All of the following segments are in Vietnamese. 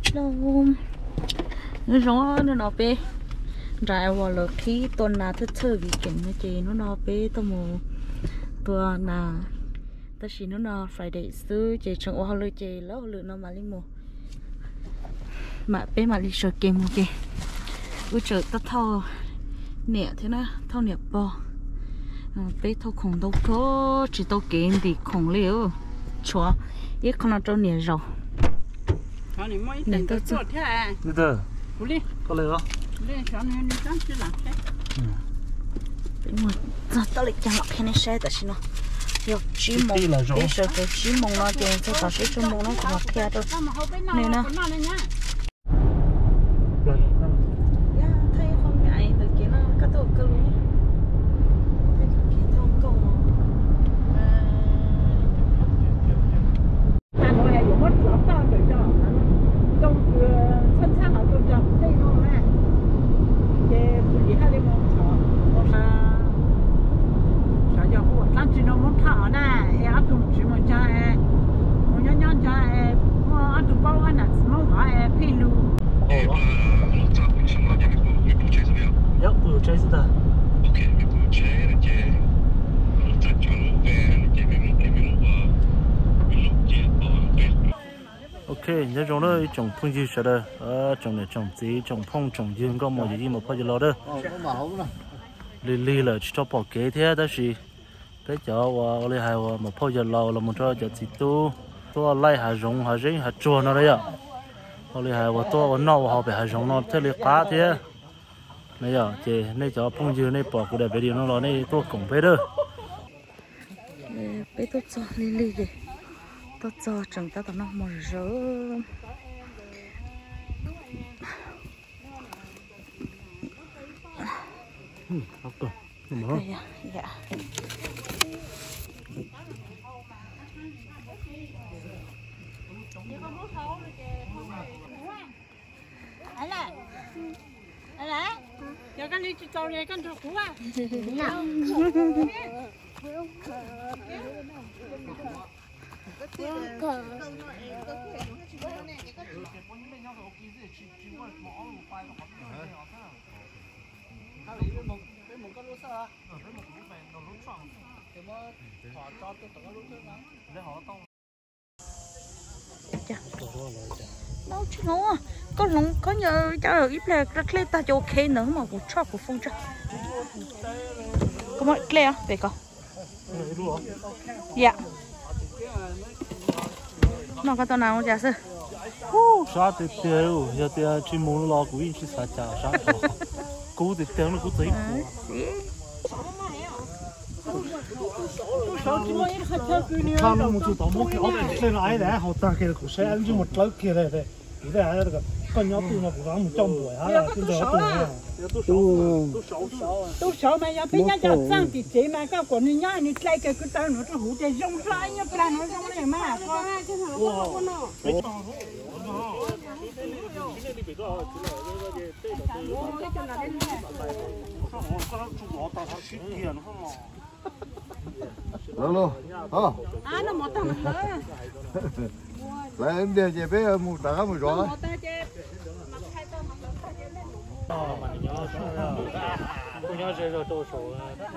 đâu nó rõ nó bé trái vào là khi tuần nào thức chơi vì kiện nó chơi nó bé tao mù tuần nào ta chỉ nó Friday xưa chơi trong hoa lưỡi chơi lỡ lưỡi nó mà linh mù mà bé mà đi chơi game ok ui trời ta thâu nè thế na thâu nè bò bé thâu khổng đâu có chỉ tao game thì khổng liêu chúa ít con nào trâu nè rồi nè tôi chưa từ từ có lời không bên ngoài giờ tao lại chẳng lọc cái này xe tại sao nó giờ chỉ mong bây giờ cái chỉ mong nó tiền cho tao sẽ cho mong nó còn lọc kia đâu nè nè thấy không ngại từ kia nó cắt đầu cơ luôn thấy cái kia thông công Hà Nội hay dùng mất lắm tao để cho trong sân sang ở trong trong đây nó nè cái gì hay lên mong chó sao giờ cô đang chỉ nó muốn thả nè em áp dụng chỉ muốn cha em muốn nhon nhon cha em mua áp dụng bao anh à mong hỏi em phi lu Dạ, vừa chơi gì ta? Ok, nhớ trong đó trồng phong dư sợ đó, trồng này trồng gì, trồng phong trồng dương có một gì mà phải lo đó. Lì là cho bỏ kế thế đó gì, cái chỗ và lấy hai mà phải lo là một chỗ gì tu lấy hạt giống hạt rễ hạt chuột nó đấy ạ. Lấy hai và tu nấu họ phải hạt giống nó thế lấy cá thế. Này giờ chị này cho phong dư này bỏ cái để về điều nó lo này tu cũng phải đó. bé tôi cho lì kì tôi cho chẳng ta tao nó một rớ Học rồi, đúng không? Dạ. giờ con đi cho này con cho cú à Đâu chứ ngô à có nhờ cháu được ít là rất lê ta cho ok nữa mà một chóp của phong trà có một lê à về con dạ nó có tao nào giả sử sao thì tiêu giờ thì chỉ muốn lo của anh chỉ sao chả sao cú thì tiêu nó cú thấy 他们冇做到冇嘅，我哋呢個咧好大嘅，佢寫緊住冇走嘅咧，而家係呢個跟咗對我講冇裝備啊，跟住我都少嘛，要被人家长的这嘛，搞过年呀，你来个到那这湖的用上，要不然那用来嘛， Lô, hả? nó một tầm nữa. Lại em đi về bé một đá một gió. 不要这个多手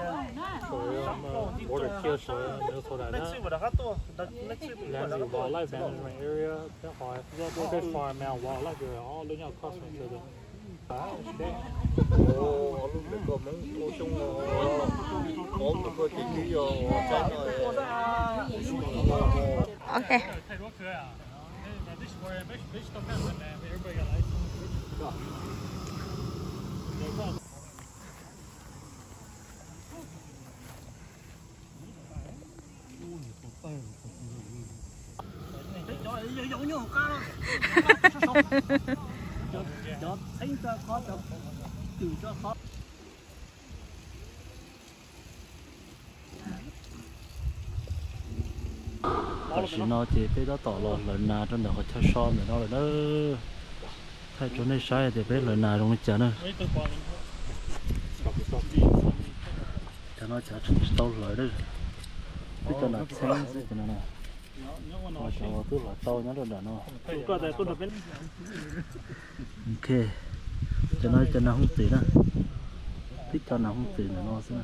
我的贴手没有错的。Land wildlife management area， 这好，这farm and wildlife area， all 人家 cross 这个。 Ồ, lúc đấy có món cô chung có một cái gì rồi trái ok chỉ nó chỉ biết đó tỏ lò lần nào trong đó có theo son để nó là nó thay chỗ này sai thì biết lần nào trong nó chả nữa cho nó chả trong tàu lưỡi đấy biết cho nó xem gì cho nó này Mà cháu tôi là tao nhớ được đã nó. Ok, cho nó không tỉ nữa, thích cho nó không tỉ nữa nó sẽ.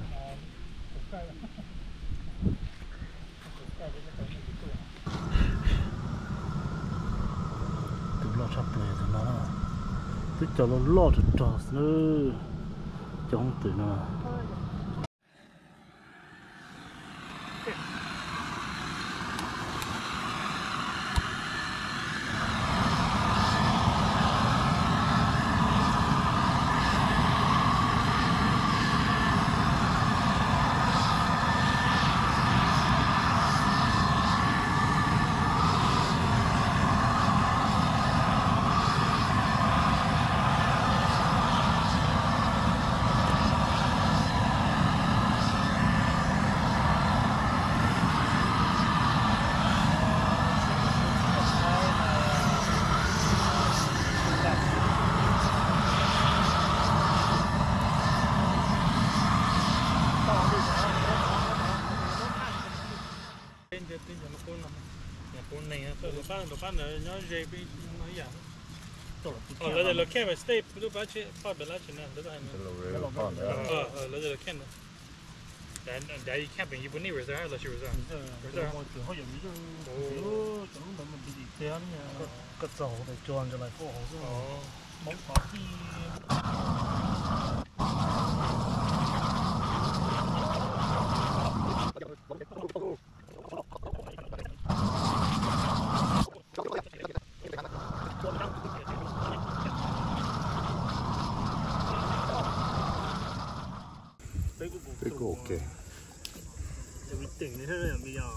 Tụi lo chắp bể tụi nó, thích cho nó lo được trò nữa, cho không tỉ nữa. Là det kan vara step, du bara på belachen där det här. Là det kan. Där gick camping ju på ni reserv eller så reserv. Reserv. Har ju mycket. Åh, så de man blir det här cái dầu để cho cho lại få hổ. Món phở thì cái cổ kề bị tỉnh thế này bây giờ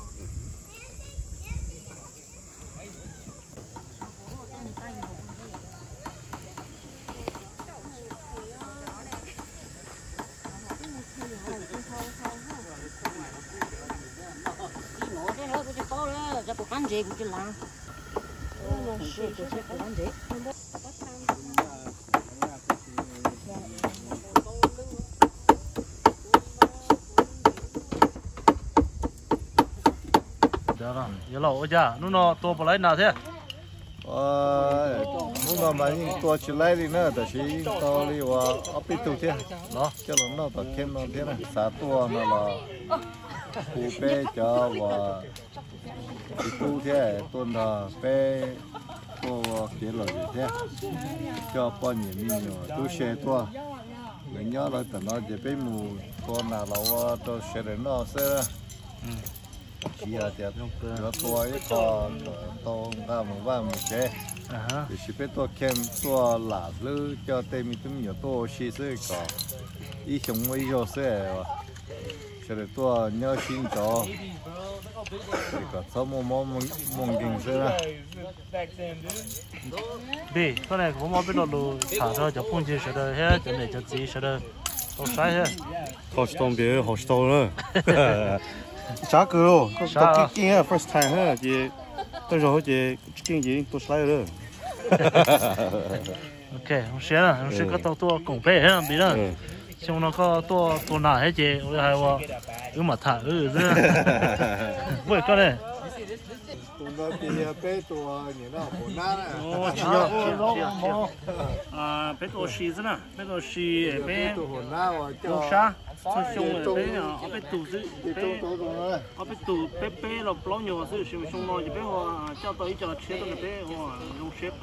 cho bộ ăn gì cũng chỉ làm, sự cho bộ ăn gì. Đó là, giờ lâu chưa? Nó to bỏ lấy nào thế? muốn làm mà những tua chỉ lấy đi nữa,แต่chỉ to đi và ấp ít tu thế, Đó. cho nó tập thêm nó thế này, xả tua nó là phụ bé cho và tu thế, tuần là bé tua kia là gì thế, cho bao nhiêu mình nhiều, tu xe tua, mình nhớ là tận nó chỉ bé mù, con nào là cho xe đến nó sẽ chỉ là tiền cho tua ấy còn tao ra một vài một cái thì chỉ biết tua kem tua lạ lư cho tên mình cũng nhiều tua xí xí cả ý chúng mấy giờ sẽ cho để tua nhớ xin cho thì có số mong kinh sẽ đi cái này cũng mau biết được thả ra cho phun chỉ sẽ được hết cho này cho gì sẽ được tốt sai hết 好东边好少了，啥个咯？都经啊 first time 哈，这到时候这经验都来了。 ok không xé là không xé có to cổng bể hết làm gì đó xong nó có to nà hết chị ôi hay quá cứ mà thả vậy cái này tụi nó thì bé tua như nó bốn ná ô bé to xì thế nào bé to xì bé tua bốn ná và to sa xong xong bé bé tủ giữ bé tủ bé là bao nhiêu giữ xong xong nó bé cho tới cho chế tới bé dùng xếp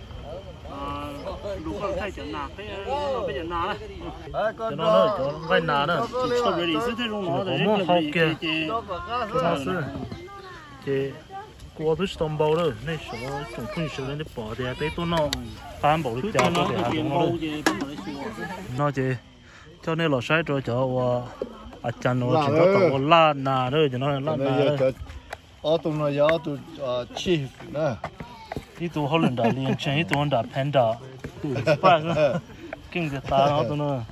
đủ con thay chọn nạc cái nó bây giờ nà đấy cho nó cho vay nà đó cho rồi đi thế trong nó để mua hộp kìa thật sự thì qua tới stomp bao rồi này số tổng phân số lên để bỏ thì cái tôi nó phán bảo được cho nó để hàng nó chỉ cho nên là sai rồi cho chân nó chỉ có tàu la nà thôi cho nó la nà ở tụi nó giờ tụi chief nè đi tụi họ lên đảo liền trên đi tụi họ đảo panda ba cái kinh tế ta nó tụi nó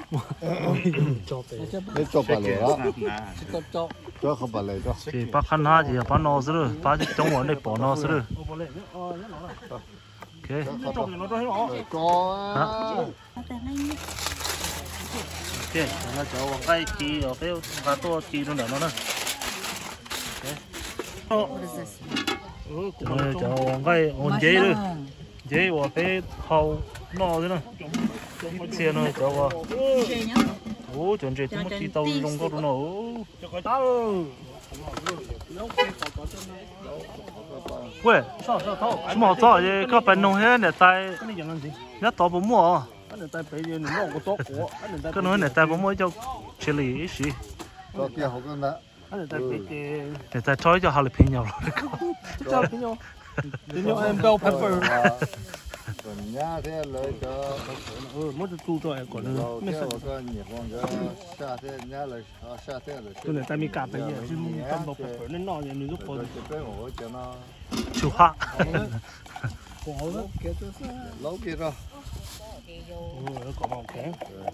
để cho bà lừa đó cho không bà lừa đó thì bác khăn ha gì bác nó rồi bác chỉ trong vấn đề bỏ nó rồi ok ok nó cho vào cái kỳ rồi cái to kỳ nó nữa nó ok rồi cho cái ổn dễ rồi dễ và bé hậu nọ thế này xe nó cho vào ô chuẩn chỉ tôi chỉ tàu lông có nó quê mà cho gì các bạn nông hết để tay nhất tàu bún mua cái nói để tay bún mua cho xử lý gì có kia học cái đó để tay trói cho jalapeno jalapeno em bell pepper còn nhá thế lấy cho mỗi thứ tu cho em còn nữa mấy sao cái nhiệt phong cho xa thế nhá lấy xa thế lấy tôi này tay mi cạp đấy chứ tâm bell pepper nên nọ nên giúp tôi cái ổ cho nó chịu hoa lâu kia rồi có màu kén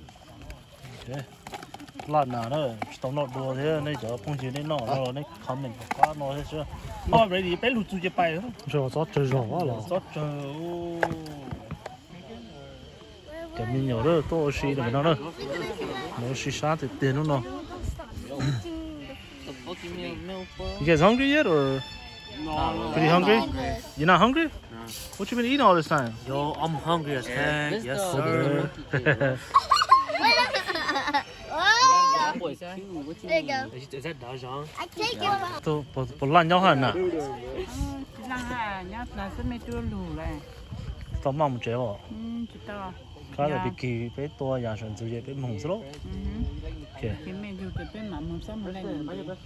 lần nào đó tao nọ đùa thế này giờ phong chuyện này nọ rồi này không mình quá nọ thế chưa mà vậy thì bé lụt chui bay rồi gió trời gió là gió trời cái mình nhớ đó tôi xí được nó đó nó xí sát thì tiền nó You guys hungry yet or pretty hungry? You're not hungry? What you been eating all this time? Yo, I'm hungry as heck. Yes, sir. There you go. Is that Dajan? I take it. Tôi bỏ lăn nhau hẳn à? là hà nhá là sẽ mấy đứa lù này Tao mong chế bỏ. chỉ to Cái là bị kỳ bé to nhà sản xuất bé mông số. cái mình dùng cái bên mà muốn xong một lần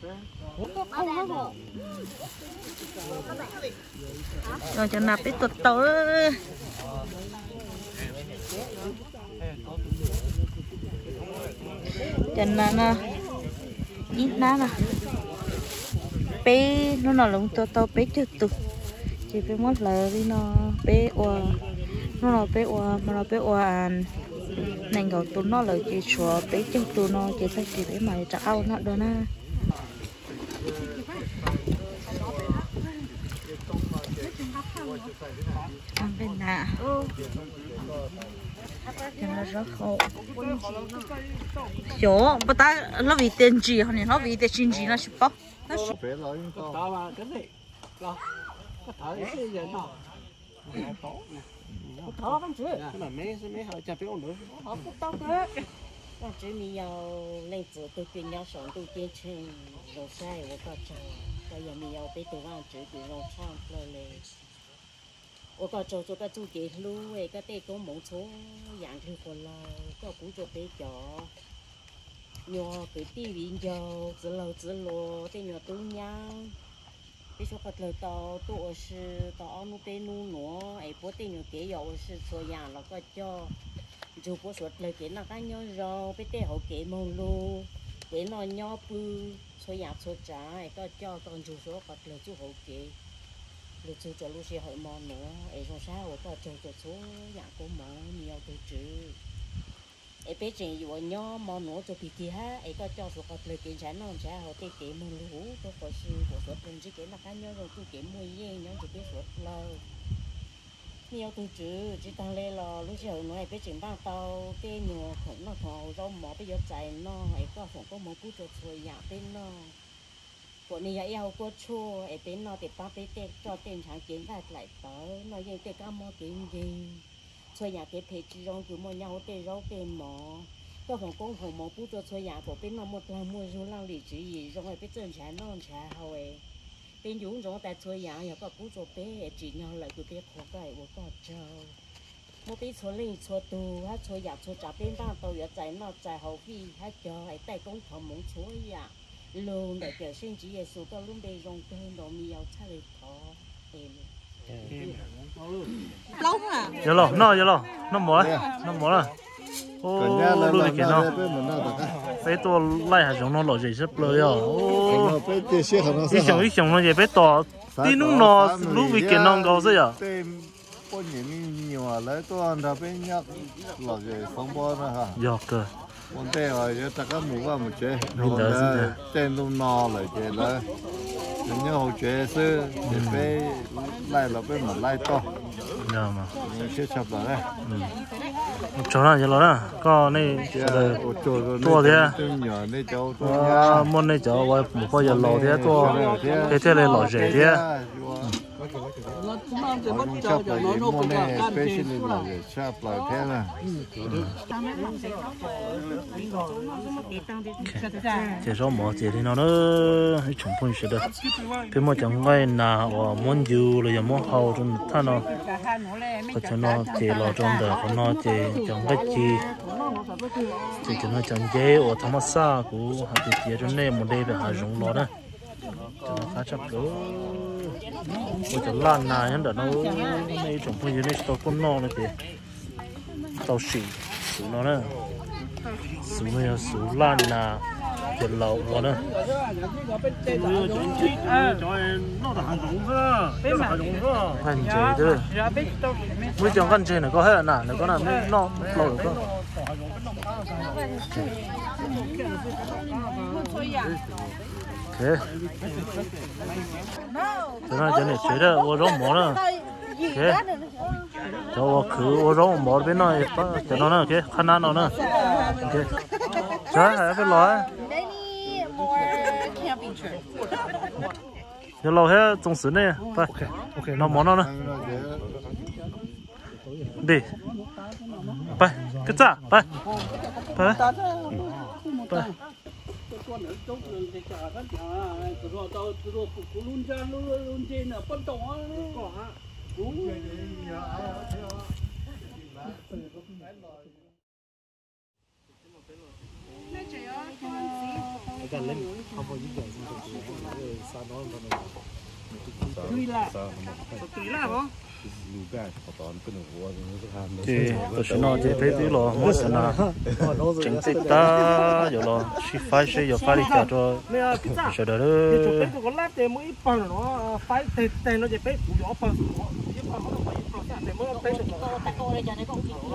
rồi cho nạp ít tới cho nên ít ná nè bé nó nào lúng to bé chưa tụt chỉ bé mất lờ đi nó bé oa nó là bé oa mà nó bé oa nên gọi tụi nó là chỉ chùa bé chân tụi nó chỉ thấy chỉ bé mày trao nó đó na ăn bên nè cho nó rất khổ chỗ bắt ta nó vì tiền gì họ nó vì tiền gì nó ship nó bé rồi to đó mà cái này đó có thở cái gì nó thở lắm chứ cái là mấy họ chả biết nữa họ cũng tao thế con chỉ mi yêu lên từ tôi chuyện nhau sống tôi chơi chơi rồi sai tôi có chờ bây giờ mi yêu bây tôi ăn chỉ bị rồi chăng rồiเลย我個做咗個做幾路誒，個啲都冇錯，養條過啦，個估咗比較，我佢啲邊就自路，啲我都養，比如說個到都我是到安路邊路挪，誒，不啲我幾有我是做養了個叫，就不說來給那個鳥肉，比啲好幾毛路，給那鳥不做養做炸，誒個叫當就說個來就好幾。lúc chú cho lúc xe hỏi mò nữa, ấy xong sao ở có chơi số nhà của mò nhiều từ chữ, ấy bé chuyện gì ở nhỏ mò nữa cho bị kia ha, ấy có cho số có lời kiện sản non sao họ tê kỹ mò lú, tôi có sư của số tiền chỉ kỹ là cá nhau rồi tôi kỹ mua gì nhau chỉ biết số lâu, nhiều từ chữ chỉ tăng lên là lúc xe hỏi nữa ấy bé chuyện ba tàu tê nhiều khổng nó thò rau mò bây giờ chạy nó, ấy có phòng có mò cú cho chơi nhà bên nó. Của này yêu có chua, ở bên nó thì ba bên tết cho tiền sáng kiến ra lại tới, nó như cái cá mò kiến gì, chơi nhà cái phê chỉ rong cứ mua nhau tê rau tê mò, cái phòng mò bút cho chơi nhà của bên nó một lần mua số lang lì chỉ gì, rong ở bên trên trái non trái hồi, bên dũng rong tại chơi nhà nhà có bút cho bé chỉ nhau lại cứ bé khó cái của có trâu, một bên chơi linh chơi tù, hát chơi nhà chơi trả bên ba tàu ở trái nó trái hậu phi, hát cho ở tại công phòng muốn chơi nhà. Luôn để kiểu sinh chỉ về số có luôn bây rong cơn đó mi yêu thay để khó em lâu à giờ lo nó mỏ là ô luôn là cái nó bé to lại hạt giống nó lòi dậy sắp lơi à ô ít chồng nó vậy bé to tí nung nó lúc vì cái nó cao rồi à có những nhiều lấy to ăn ra bé nhắc lòi dậy phong bò nữa ha dạ cơ vấn đề là giờ ta có mua vào một chế rồi là tên đông no lại chế là nhưng hậu chế sư để bé lại là bé mà lại to dạ mà chưa chập lại đấy chỗ nào vậy đó có này tua thế nhỏ này cháu món này cháu một bao giờ lẩu thế tua thế này lẩu rẻ thế không chấp lại cái món này specially là để chấp lại thế là thế số một thì nó chúng phân sẽ được cái món chẳng ngay là món dừa là món hậu trong thân nó có cho nó chỉ lo trong đời của nó chỉ chẳng cái gì chỉ cho nó chẳng dễ ở thằng xa của hạt tiệt cho nên một đây phải hạt giống lo đó cho nó khá chắc đó ôi cho lan này nó nó này trồng phong này tao con nó này thì tao xỉ nó nữa số này số lan là thì lẩu nó nữa hành chế thôi mới chọn căn chế này có hết à này có nào mới nó lẩu được không thế cho nó cho này chế đó ô rong mỏ nữa thế cho cứ ô rong mỏ bên này cho nó nữa thế khăn ăn nó nữa thế trái hay cái lò giờ lò hết trong sườn này phải ok nó mỏ nó nữa điไปcứ trảไปไปไป con ở trong đường thì cả các rồi tao rồi cũng luôn ra luôn trên là phân tổ có hả cũng cái lên không có gì vậy sao nói tùy là không thì tôi sẽ nói về cái thứ lo mỗi lần là chính thức ta rồi lo chỉ phải sẽ giờ phải đi cả cho sẽ đỡ cái tụi con lát thì mỗi phần nó phải tên nó chỉ phải phụ gió phần để mới tên được ta coi đây giờ này con chỉ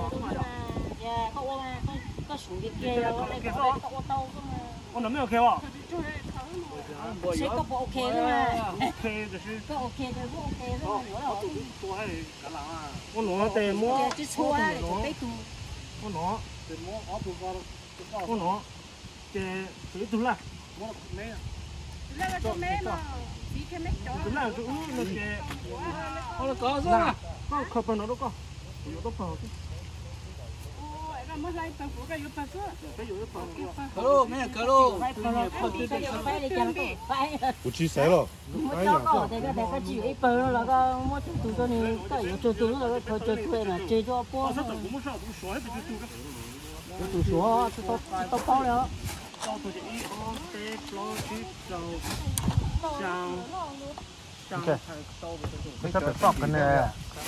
có sủng cái kia có tàu con nó mới ok không sẽ có bộ ok thôi mà ok rồi có ok thôi có ok thôi con nó tè mua chứ xua để cái tụ con nó tè cái tụ là đúng là tụ nó tè nó có ra có khập nó đâu có nó đâu có Caro, mẹ caro. 不去谁了？ 哎呀，这个只有一本那个我读着呢，这有就读那个就对了，这就包。读书，都包了。 包出去一二三六七九香。 ok bây giờ phải phọc cái này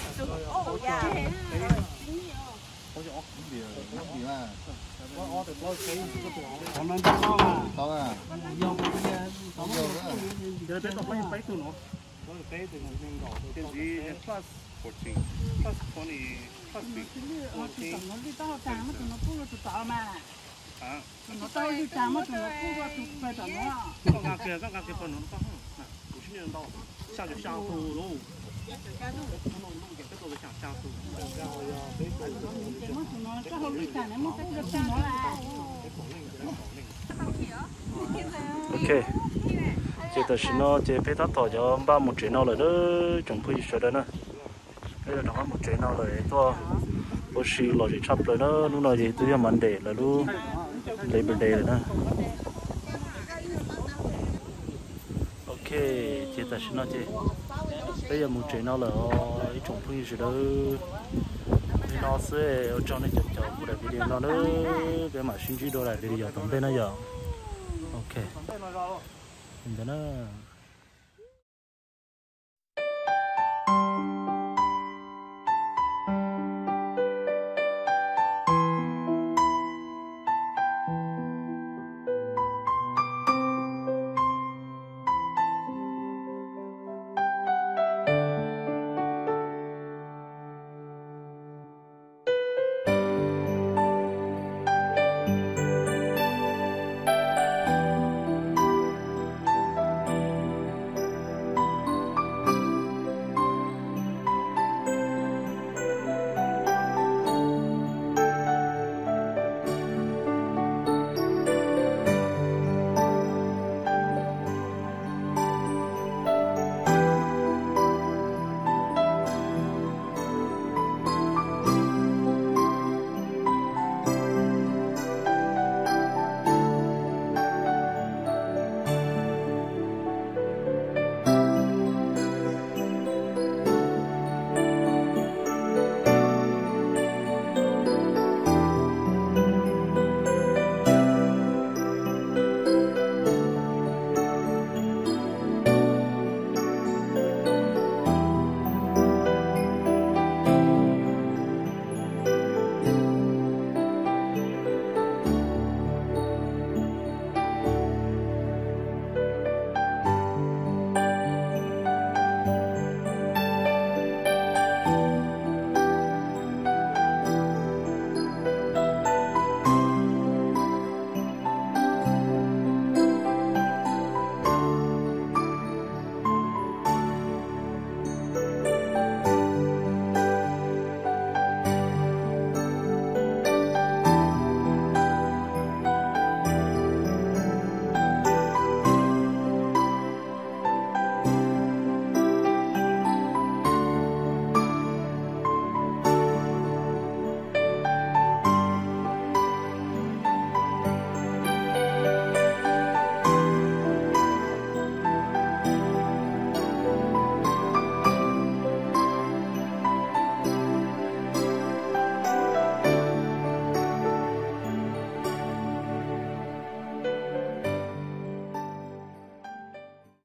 下就下土喽，这都是下土。 ok chỉ tới nó chỉ phải thắt thỏ cho ba một chuyện nào rồi đó chúng tôi sẽ đó nữa đây là nó một chuyện nào rồi to bố sĩ lo chỉ chắp rồi đó lúc nào thì tôi cho mình để là lúc lấy bên đây rồi đó ok chỉ tới nó chỉ bây giờ một chuyện nào là chúng tôi sẽ đó nó sẽ ở trong này chụp chụp một cái video nó nữa cái mà xin chỉ đồ lại video tầm bên này giờ ok mình đó